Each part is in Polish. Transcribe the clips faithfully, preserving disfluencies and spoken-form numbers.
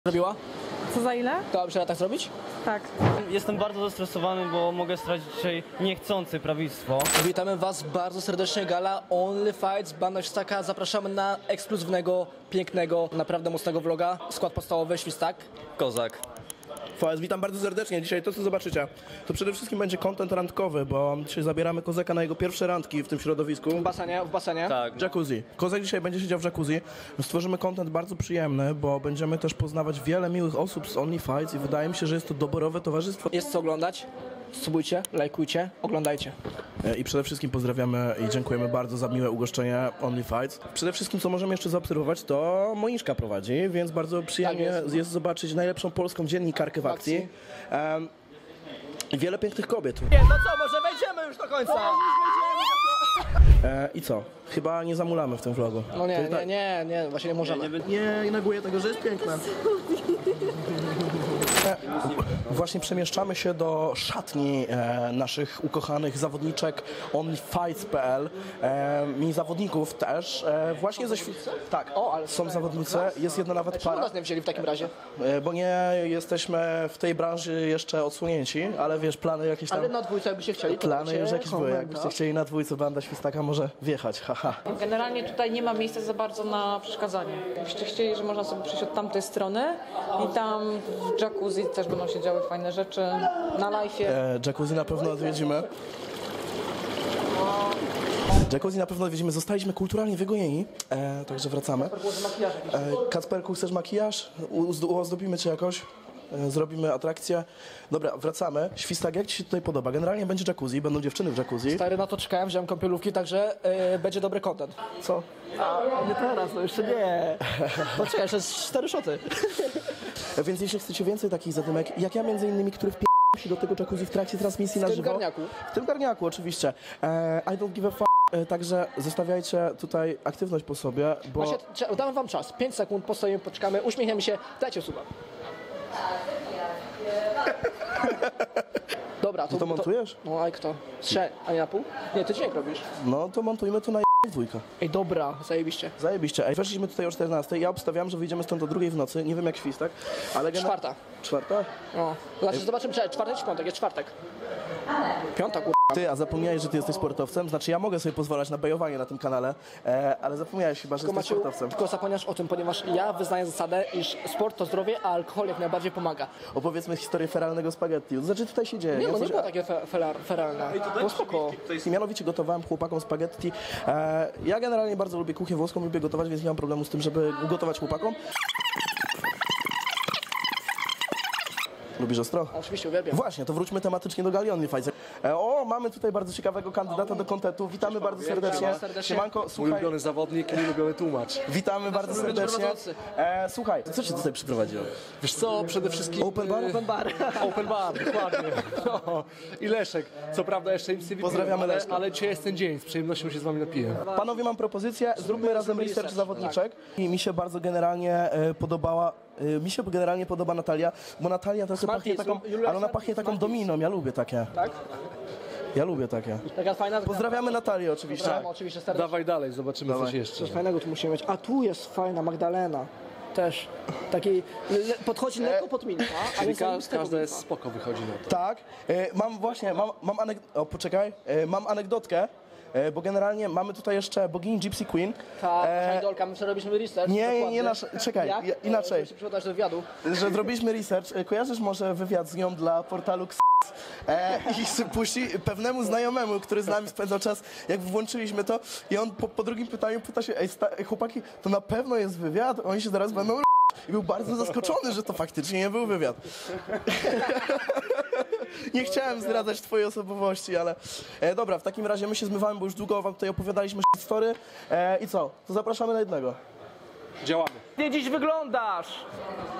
Zrobiła? Co za ile? To trzeba tak zrobić? Tak. Jestem bardzo zestresowany, bo mogę stracić dzisiaj niechcący prawictwo. Witamy Was bardzo serdecznie, gala Only Fights, banda Świstaka. Zapraszamy na ekskluzywnego, pięknego, naprawdę mocnego vloga. Skład podstawowy, Świstak. Kozak. F O S, witam bardzo serdecznie. Dzisiaj to, co zobaczycie, to przede wszystkim będzie content randkowy, bo dzisiaj zabieramy Kozaka na jego pierwsze randki w tym środowisku. W basenie, w basenie. Tak. Jacuzzi. Kozak dzisiaj będzie siedział w jacuzzi. Stworzymy content bardzo przyjemny, bo będziemy też poznawać wiele miłych osób z Only Fights i wydaje mi się, że jest to doborowe towarzystwo. Jest co oglądać. Subujcie, lajkujcie, oglądajcie. I przede wszystkim pozdrawiamy i dziękujemy bardzo za miłe ugoszczenie Only Fights. Przede wszystkim, co możemy jeszcze zaobserwować, to Moniszka prowadzi, więc bardzo przyjemnie Tak jest. jest. zobaczyć najlepszą polską dziennikarkę w akcji. Um, I wiele pięknych kobiet. Nie, no co, może wejdziemy już do końca. E, I co? Chyba nie zamulamy w tym vlogu. No nie, To jest nie, tak- nie, nie, właśnie nie możemy. Nie neguję tego, że jest piękna. E, Właśnie przemieszczamy się do szatni e, naszych ukochanych zawodniczek only fights kropka p l. E, I zawodników też. E, właśnie ze Świ... Tak, O, ale są zawodnice, jest jedna nawet Czemu para. nas nie wzięli w takim razie? E, bo nie jesteśmy w tej branży jeszcze odsłonięci, ale wiesz, plany jakieś tam... Ale na dwójce jakbyście chcieli, to Plany macie już jakieś były. komenta. Jakbyście chcieli na dwójce, banda Świstaka może wjechać, haha. Generalnie tutaj nie ma miejsca za bardzo na przeszkadzanie. Jakbyście chcieli, że można sobie przyjść od tamtej strony i tam w jacuzzi też będą się działy fajne rzeczy. Na live'ie. E, jacuzzi na pewno odwiedzimy. Jacuzzi na pewno odwiedzimy. Zostaliśmy kulturalnie wygojeni, e, także wracamy. E, Kacperku, chcesz makijaż? Uzd- Uozdobimy cię jakoś? E, zrobimy atrakcję. Dobra, wracamy. Świstak, jak ci się tutaj podoba? Generalnie będzie jacuzzi, będą dziewczyny w jacuzzi. Stary, na to czekałem, wziąłem kąpielówki, także yy, będzie dobry content. Co? A nie teraz, no jeszcze nie. Poczekaj, jeszcze jest cztery szoty. E, więc jeśli chcecie więcej takich zadymek, jak ja między innymi, który wpi... się do tego jacuzzi w trakcie transmisji na tym żywo. garniaku. W tym garniaku, oczywiście. E, I don't give a f***. E, Także zostawiajcie tutaj aktywność po sobie, bo... Właśnie, trze- damy wam czas. pięć sekund, postoimy, poczekamy, uśmiechniemy się, dajcie suba. Dobra, to, Ty to montujesz? No, a kto? Strze, a nie na pół? Nie, ty dźwięk robisz. No to montujmy to na dwójkę. Ej, dobra, zajebiście. Zajebiście. Ej, weszliśmy tutaj o czternastej. Ja obstawiam, że wyjdziemy stąd o drugiej w nocy. Nie wiem jak Świstak, ale... gena- Czwarta. Czwarta? O, znaczy zobaczymy, czy czwartek czy piątek, jest czwartek. Piąta, kur... Ty, a zapomniałeś, że ty jesteś sportowcem? Znaczy ja mogę sobie pozwalać na bejowanie na tym kanale, e, ale zapomniałeś chyba, że Tylko, jesteś Maciu, sportowcem. tylko zapomniasz o tym, ponieważ ja wyznaję zasadę, iż sport to zdrowie, a alkohol jak najbardziej pomaga. Opowiedzmy historię feralnego spaghetti. Znaczy tutaj się dzieje. Nie, no Coś- nie było takie fe, fe, feralne. Było spoko. Mianowicie gotowałem chłopakom spaghetti. E, ja generalnie bardzo lubię kuchnię włoską, lubię gotować, więc nie mam problemu z tym, żeby ugotować chłopakom. Lubisz ostro? Oczywiście uwielbiam. Właśnie, to wróćmy tematycznie do gali Only Fights. E, o, mamy tutaj bardzo ciekawego kandydata do kontentu. Witamy bardzo serdecznie. bardzo serdecznie. Siemanko, słuchaj, Ulubiony zawodnik i ulubiony tłumacz. witamy bardzo serdecznie. prowadzący. E, słuchaj, co cię tutaj przyprowadziło? Wiesz co, przede wszystkim... Open bar? Open bar. Open bar, dokładnie. No. I Leszek. Co prawda jeszcze nic nie wypiłem, Pozdrawiamy ale, Leszka. ale dzisiaj jest ten dzień. Z przyjemnością się z wami napiję. Panowie, mam propozycję, zróbmy razem research zawodniczek. I mi się bardzo generalnie e, podobała, e, mi się generalnie podoba Natalia, bo Natalia trochę pachnie Smarties, taką, Julia ale ona Smarties, pachnie taką Smarties. dominą, ja lubię takie. Tak? Ja lubię takie. Taka fajna... Pozdrawiamy Natalię oczywiście. Pozdrawiam, oczywiście serdecznie. Dawaj dalej, zobaczymy coś jeszcze. Coś fajnego tu musimy mieć. A tu jest fajna Magdalena. Też. Taki... Le, podchodzi lekko pod milka, ale Czyli ka zajebistego każda jest milka. spoko, wychodzi na to. Tak, e, mam właśnie, mam, mam anek... O, poczekaj, e, mam anegdotkę, e, bo generalnie mamy tutaj jeszcze bogini Gypsy Queen. Tak, E, idolka, my sobie robiliśmy research. nie, nie, dokładnie. nie nasz- czekaj, Jak? ja- inaczej. Żeby się przygotować do wywiadu. Że zrobiliśmy research. E, Kojarzysz może wywiad z nią dla portalu X? E, I s- puści pewnemu znajomemu, który z nami spędzał czas, jak włączyliśmy to i on po, po drugim pytaniu pyta się, ej, sta- ej chłopaki, to na pewno jest wywiad? Oni się zaraz będą r- i był bardzo zaskoczony, że to faktycznie nie był wywiad. Nie chciałem zdradzać twojej osobowości, ale e, dobra, w takim razie my się zmywamy, bo już długo wam tutaj opowiadaliśmy story. E, I co? To zapraszamy na jednego. Działamy. Ty dziś wyglądasz!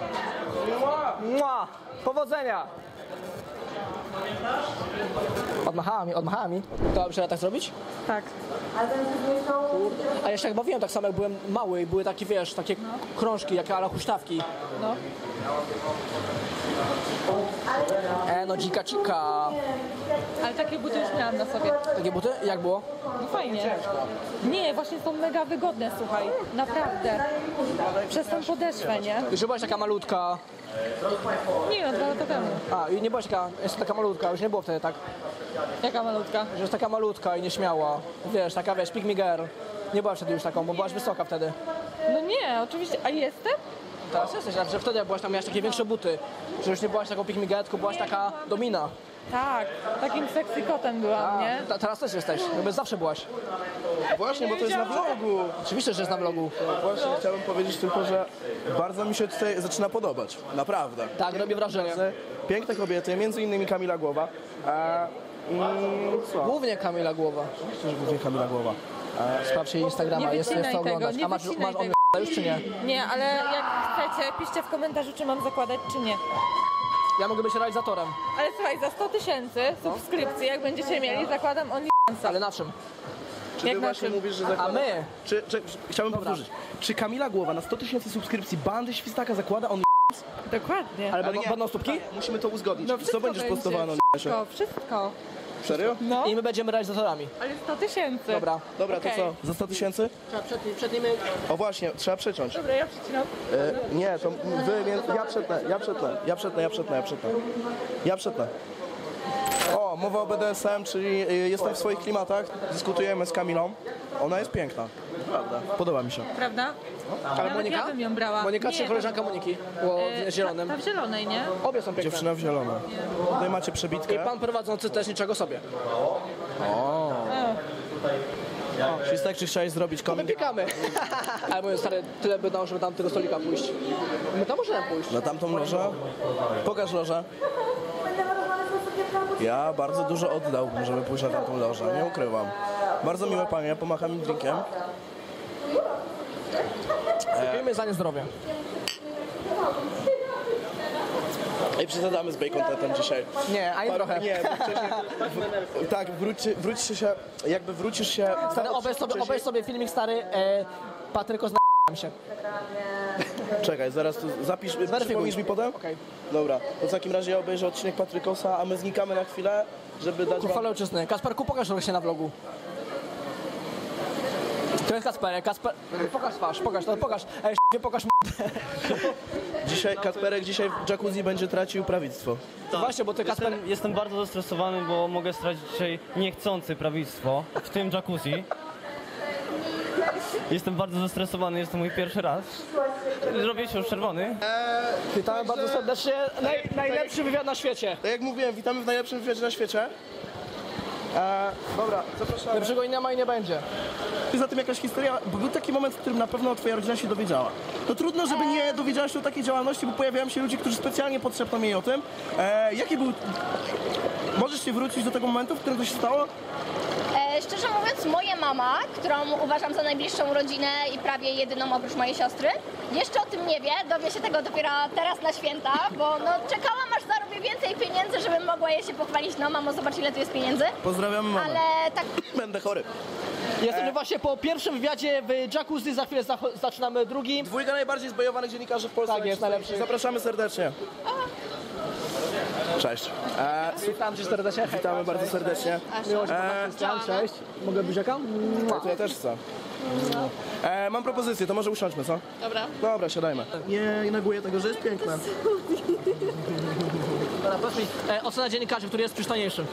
Mua! Mua! Powodzenia! Odmachała mi, odmachała mi. To trzeba tak zrobić? Tak. A ja się tak bawiłem tak samo jak byłem mały i były takie, wiesz, takie krążki, jak ala huśtawki. No. E, no dzika cika. Ale takie buty już miałam na sobie. Takie buty? Jak było? No fajnie. Nie, właśnie są mega wygodne, słuchaj. Naprawdę. Przez tą podeszwę, nie? Już byłaś taka malutka. Nie no, dwa lata temu. A, i nie byłaś taka, jest taka malutka, już nie było wtedy tak. Jaka malutka? Że jest taka malutka i nieśmiała. Wiesz, taka, wiesz, pick me girl. Nie byłaś wtedy już taką, bo byłaś wysoka wtedy. No nie, oczywiście. A jestem? Teraz jesteś, a że wtedy byłaś tam, miałaś takie większe buty. Że już nie byłaś taką pick me girl, tylko byłaś taka domina. Tak. Takim sexy kotem byłam, nie? Ta, teraz też jesteś, jakby zawsze byłaś. Właśnie, bo to jest na vlogu. Oczywiście, że jest na vlogu. Właśnie chciałbym powiedzieć tylko, że bardzo mi się tutaj zaczyna podobać. Naprawdę. Tak, robi wrażenie. Piękne kobiety, między innymi Kamila Głowa. A, i co? Głównie Kamila Głowa. Przecież głównie Kamila Głowa. Sprawdź jej Instagrama, Nie jest, jest wycinaj to tego, oglądać. nie A masz, wycinaj masz on tego. już czy nie? Nie, ale jak chcecie, piszcie w komentarzu, czy mam zakładać, czy nie. Ja mogę być realizatorem, Ale słuchaj, za sto tysięcy subskrypcji, jak będziecie mieli, zakładam OnlyFansa. ale na czym? Czy Jak ty na właśnie czym? mówisz, że A zakłada... my? Czy, czy, chciałbym powtórzyć. Czy Kamila Głowa na sto tysięcy subskrypcji bandy Świstaka zakłada on... Dokładnie. Ale Ale będą, nie. będą stópki? Musimy to uzgodnić. No Co wszystko będziesz będzie. postowano? Wszystko, wszystko. Serio? No, I my będziemy realizatorami. ale sto tysięcy. Dobra. Dobra, Okej. to co? Za sto tysięcy? Trzeba przetnijmy. O właśnie, trzeba przeciąć. Dobra, ja przecinam. E, nie, to wy, mię- ja przetnę, ja przetnę, ja przetnę, ja przetnę, ja przetnę. Ja przetnę. O, mowa o B D S M, czyli y, jestem w swoich klimatach, dyskutujemy z Kamilą. Ona jest piękna. Prawda. Podoba mi się. Prawda? Ale Nawet Monika? ja bym ją brała. Monika Nie, czy koleżanka Moniki? Było e, w zielonym. Ta, ta w zielonej, nie? Obie są piękne. Dziewczyna w zielono. Tutaj macie I przebitkę. pan prowadzący też niczego sobie. E, Świstek, czy chciałeś zrobić My komik? pikamy. Ale mówię, stary, tyle by dało, żeby tam tego stolika pójść. My tam możemy pójść. Na tamtą lożę? Pokaż lożę. Ja bardzo dużo oddałbym, żeby pójść na tamtą lożę, nie ukrywam. Bardzo miłe panie, pomacham im drinkiem. Pijmy za nie zdrowie. I przesadzamy z bacontetem dzisiaj. Nie, ani trochę. Nie, bo wcześniej, w, tak, wróci, wrócisz się, jakby wrócisz się... Stary, obejrz sobie, wcześniej- obejrz sobie filmik stary, e, Patryko z się. Czekaj, zaraz tu zapisz, przypomnisz mi potem? Okej. Dobra, to w takim razie ja obejrzę odcinek Patrykosa, a my znikamy na chwilę, żeby dać wam... Kurwa ojczysty. Kasperku, pokaż się na vlogu. To jest Kasperek, Kasper... Pokaż twarz, pokaż, to pokaż. Ej, nie pokaż m***. Dzisiaj, Kacperek dzisiaj w jacuzzi będzie tracił prawictwo. Właśnie, bo ty Kasper... Jestem, jestem bardzo zestresowany, bo mogę stracić dzisiaj niechcący prawictwo, w tym jacuzzi. Jestem bardzo zestresowany, jest to mój pierwszy raz. Robię się już czerwony. Witamy bardzo serdecznie. Naj, najlepszy wywiad na świecie. Tak jak mówiłem, witamy w najlepszym wywiadzie na świecie. E, dobra, zapraszamy. Lepszego nie ma i nie będzie. Za tym jakaś historia, bo był taki moment, w którym na pewno twoja rodzina się dowiedziała. To trudno, żeby nie dowiedziała się o takiej działalności, bo pojawiają się ludzie, którzy specjalnie podszepną jej o tym. E, jaki był... Możesz się wrócić do tego momentu, w którym to się stało? E, szczerze mówiąc, moja mama, którą uważam za najbliższą rodzinę i prawie jedyną oprócz mojej siostry, jeszcze o tym nie wie, dowie się tego dopiero teraz na święta, bo no, czekałam aż zarobię więcej pieniędzy, żebym mogła jej się pochwalić, no mamo, zobacz ile tu jest pieniędzy, Pozdrawiamy mamę. ale tak Będę chory. Jesteśmy właśnie po pierwszym wywiadzie w jacuzzi, za chwilę zach- zaczynamy drugi. Dwójka najbardziej zbojowanych dziennikarzy w Polsce. Tak jest, najlepszy. Zapraszamy serdecznie. Cześć. E, Witam cię serdecznie. witamy bardzo serdecznie. Miło się E, Krystian, cześć. Mogę buziaka? to ja też chcę. E, mam propozycję, to może usiądźmy, co? Dobra. Dobra, siadajmy. Nie neguję tego, że jest piękne. Dobra, powiedz mi, e, ocena dziennikarzy, który jest przystojniejszy.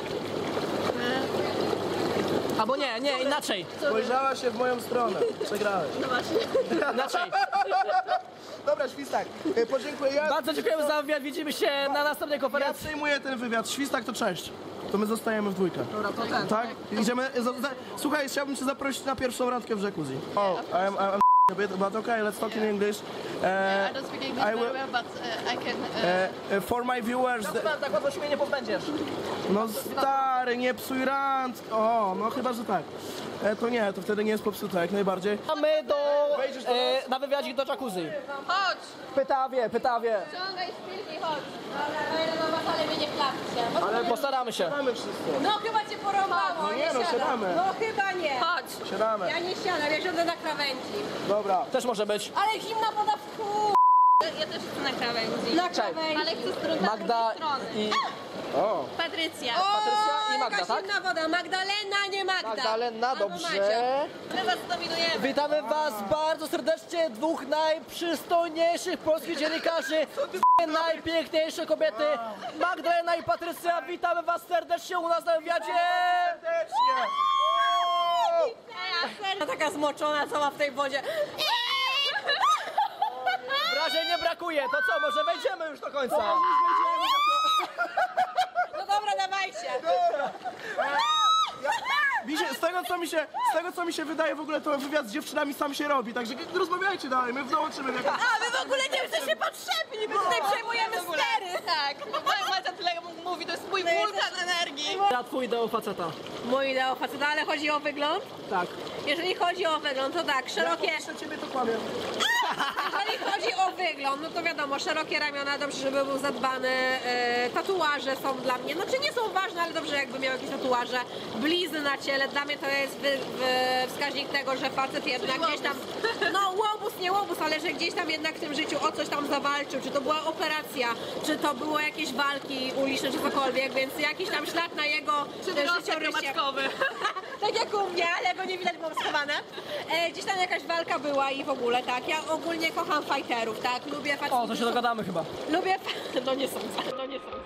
Albo nie, nie, inaczej. Spojrzała się w moją stronę. Przegrałeś. Inaczej. Dobra, Świstak, e, podziękuję. Ja, Bardzo dziękujemy za wywiad, widzimy się na następnej ja konferencji. przejmuję ten wywiad. Świstak to cześć. To my zostajemy w dwójkę. Dobra, to ten. Tak? Idziemy. Za, za, słuchaj, chciałbym cię zaprosić na pierwszą randkę w jacuzzi. O, I'm, I'm, a bit, but okay, let's talk in English. Uh, I don't speak English I very will- well, but uh, I can. Uh, uh, uh, for my viewers, the, Tak łatwo się mnie nie pozbędziesz. no stary, nie psuj rand. O, no chyba, że tak. E, to nie, to wtedy nie jest popsute, jak najbardziej. Mamy do, e, na wywiadzik do jacuzzi. Chodź! Pytawie, pytawie. Ciągaj szpilki, chodź. Dobra, jeden do was, ale mnie nie klapcie. Ale postaramy się. Siadamy wszyscy. No chyba cię porąbało, No nie no, siadamy. No chyba nie. Chodź. Siadamy. Ja nie siadam, ja siądę na krawędzi. Dobra. Też może być. Ale zimna woda w chuj. Ja też chcę na krawędzi. Na Czekaj. krawędzi. Ale chcę z drugiej Magda strony. i O. Patrycja. Patrycja i Magda, jaka tak? zimna woda. Magdalena, nie Magda. Magdalena, Albo dobrze. Madzia. My was dominujemy. Witamy was bardzo serdecznie, dwóch najprzystojniejszych polskich dziennikarzy, najpiękniejsze kobiety, Magdalena i Patrycja. Witamy was serdecznie u nas na wywiadzie. Ona taka zmoczona cała w tej wodzie. Wrażeń nie brakuje, to co, może wejdziemy już do końca? No dobra, dawajcie. Mi się, z, tego, co mi się, z tego co mi się wydaje, w ogóle to wywiad z dziewczynami sam się robi, także rozmawiajcie dalej, my dołączymy w jakąś... A my w ogóle nie jesteśmy potrzebni, my tutaj przejmujemy stery. Tak. Macia tyle mówi, to jest mój wulkan energii. Ja twój ideał faceta. Mój idea faceta, ale chodzi o wygląd? Tak. Jeżeli chodzi o wygląd, to tak, szerokie... Jeszcze ciebie to kłamię. Jeżeli chodzi o wygląd, no to wiadomo, szerokie ramiona, dobrze, żeby był zadbany, e, tatuaże są dla mnie, znaczy nie są ważne, ale dobrze jakby miał jakieś tatuaże, blizny na ciele, dla mnie to jest wy, wy, wskaźnik tego, że facet jednak gdzieś tam, no łobuz, nie łobuz, ale że gdzieś tam jednak w tym życiu o coś tam zawalczył, czy to była operacja, czy to było jakieś walki uliczne, czy cokolwiek, więc jakiś tam ślad na jego życiorysie. Tak jak u mnie, ale go nie widać, bo mam schowane. E, gdzieś tam jakaś walka była i w ogóle, tak. Ja ogólnie kocham fighterów, tak. Lubię facetów. O, to się dogadamy chyba. Lubię... No nie sądzę, no nie sądzę.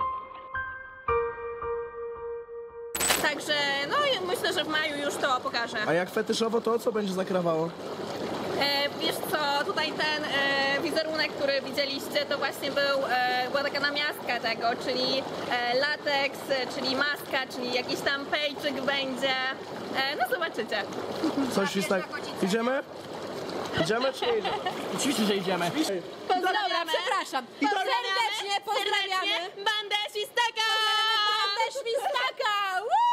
Także, no i myślę, że w maju już to pokażę. A jak fetyszowo, to o co będzie zakrawało? E, wiesz co, tutaj ten e, wizerunek, który widzieliście, to właśnie był, e, była taka namiastka tego, czyli e, lateks, e, czyli maska, czyli jakiś tam pejczyk będzie. E, no zobaczycie. Coś jest tak... Idziemy? Idziemy czy nie idziemy? Oczywiście, że idziemy. Dobra, przepraszam. Serdecznie pozdrawiamy. Bandę Świstaka! Bandę Świstaka! Woo!